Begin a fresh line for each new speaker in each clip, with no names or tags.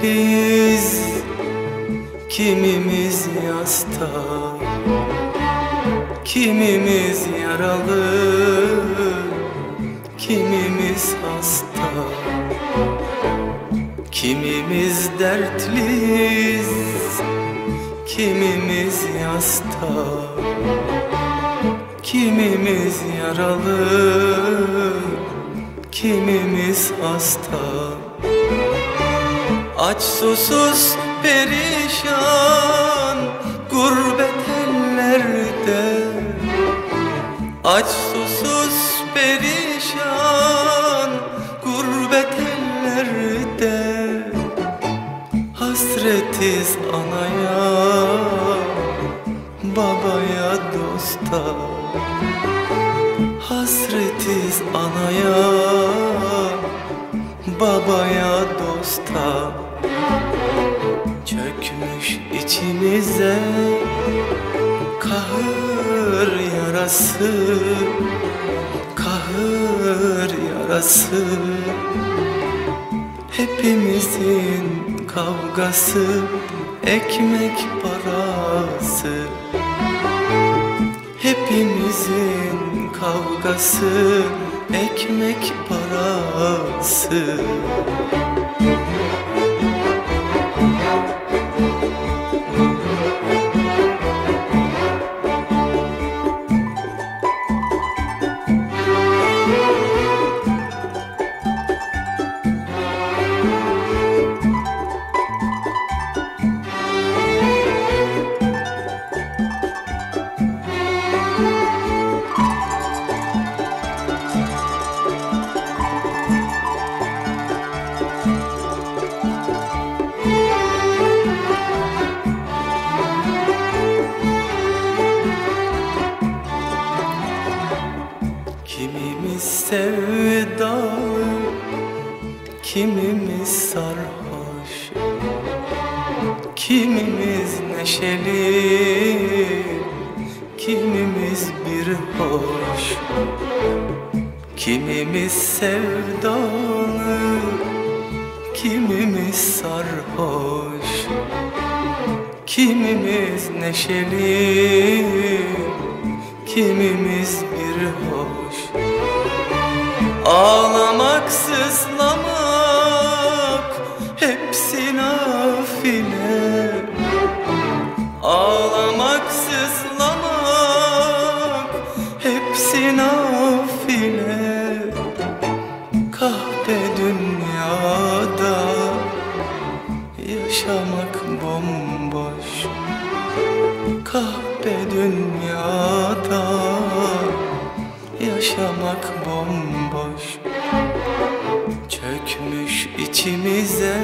dertliyiz, kimimiz yasta, kimimiz yaralı, kimimiz hasta. Kimimiz dertliyiz, kimimiz yasta, kimimiz yaralı, kimimiz hasta. Aç susuz perişan gurbet ellerde, aç susuz perişan gurbet ellerde. Hasretiz anaya, babaya, dosta. Hasretiz anaya, babaya, dosta. Çökmüş içimize kahır yarası, kahır yarası. Hepimizin kavgası, ekmek parası. Hepimizin kavgası, ekmek parası. Kimimiz sevdalı, kimimiz sarhoş, kimimiz neşeli, kimimiz bir hoş. Kimimiz sevdalı, kimimiz sarhoş, kimimiz neşeli, kimimiz bir hoş. Ağlamak, sızlamak hepsi nafile. Ağlamak, sızlamak hepsi nafile. Kahpe dünyada yaşamak bomboş. Kahpe dünyada yaşamak bomboş. Çökmüş içimize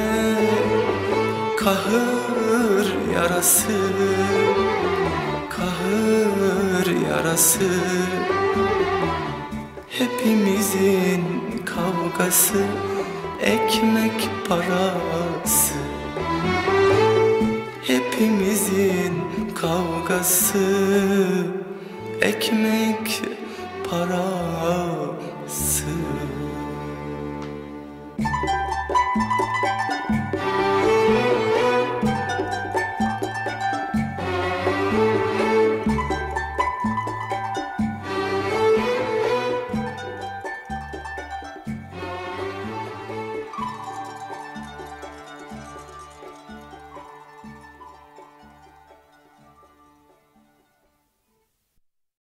kahır yarası, kahır yarası. Hepimizin kavgası, ekmek parası. Hepimizin kavgası, ekmek parası.